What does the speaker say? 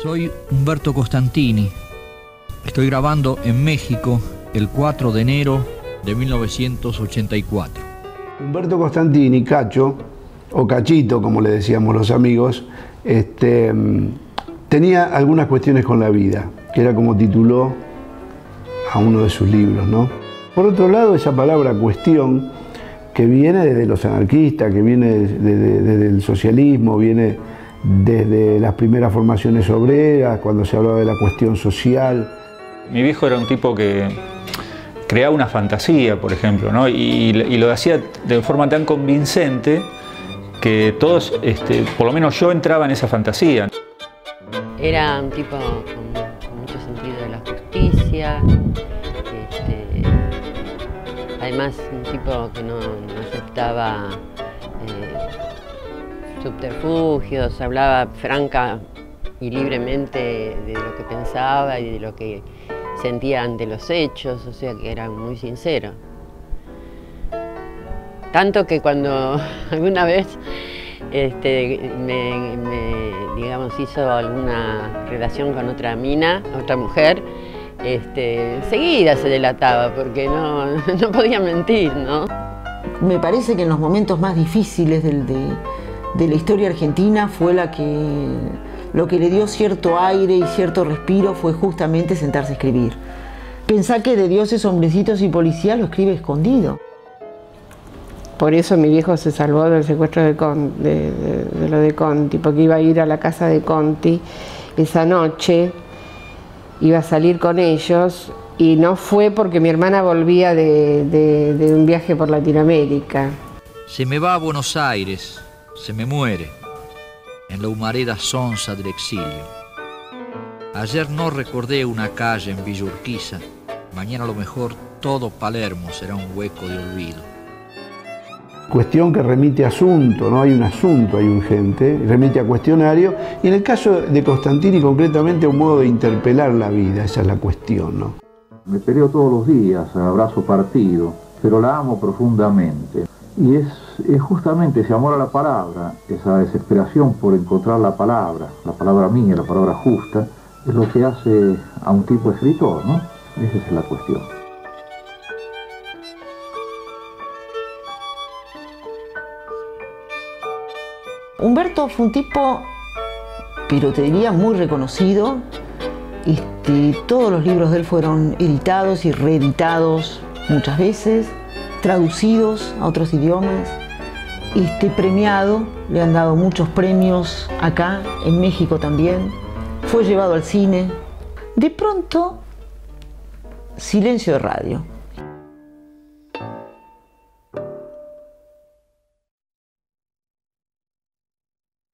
Soy Humberto Costantini. Estoy grabando en México el 4 de enero de 1984. Humberto Costantini, Cacho, o Cachito, como le decíamos los amigos, tenía algunas cuestiones con la vida, que era como tituló a uno de sus libros, ¿no? Por otro lado, esa palabra cuestión, que viene desde los anarquistas, que viene desde el socialismo, viene desde las primeras formaciones obreras, cuando se hablaba de la cuestión social. Mi viejo era un tipo que creaba una fantasía, por ejemplo, ¿no? y lo hacía de forma tan convincente que todos, por lo menos yo, entraba en esa fantasía. Era un tipo con mucho sentido de la justicia, además un tipo que no aceptaba subterfugios, hablaba franca y libremente de lo que pensaba y de lo que sentía ante los hechos, o sea que era muy sincero. Tanto que cuando alguna vez digamos, hizo alguna relación con otra mina, otra mujer, enseguida se delataba porque no podía mentir, ¿no? Me parece que en los momentos más difíciles de la historia argentina fue lo que le dio cierto aire y cierto respiro fue justamente sentarse a escribir. Pensar que de dioses, hombrecitos y policías lo escribe escondido. Por eso mi viejo se salvó del secuestro de lo de Conti, porque iba a ir a la casa de Conti esa noche, iba a salir con ellos y no fue porque mi hermana volvía de un viaje por Latinoamérica. Se me va a Buenos Aires, se me muere, en la humareda sonsa del exilio. Ayer no recordé una calle en Villa Urquiza, mañana a lo mejor todo Palermo será un hueco de olvido. Cuestión que remite a asunto, no hay un asunto, hay urgente, remite a cuestionario, y en el caso de Costantini concretamente a un modo de interpelar la vida, esa es la cuestión, ¿no? Me peleo todos los días, abrazo partido, pero la amo profundamente. Y es justamente ese amor a la palabra, esa desesperación por encontrar la palabra mía, la palabra justa, es lo que hace a un tipo escritor, ¿no? Esa es la cuestión. Humberto fue un tipo, pero te diría, muy reconocido. Todos los libros de él fueron editados y reeditados muchas veces, traducidos a otros idiomas, premiado, le han dado muchos premios acá, en México también, fue llevado al cine. De pronto, silencio de radio.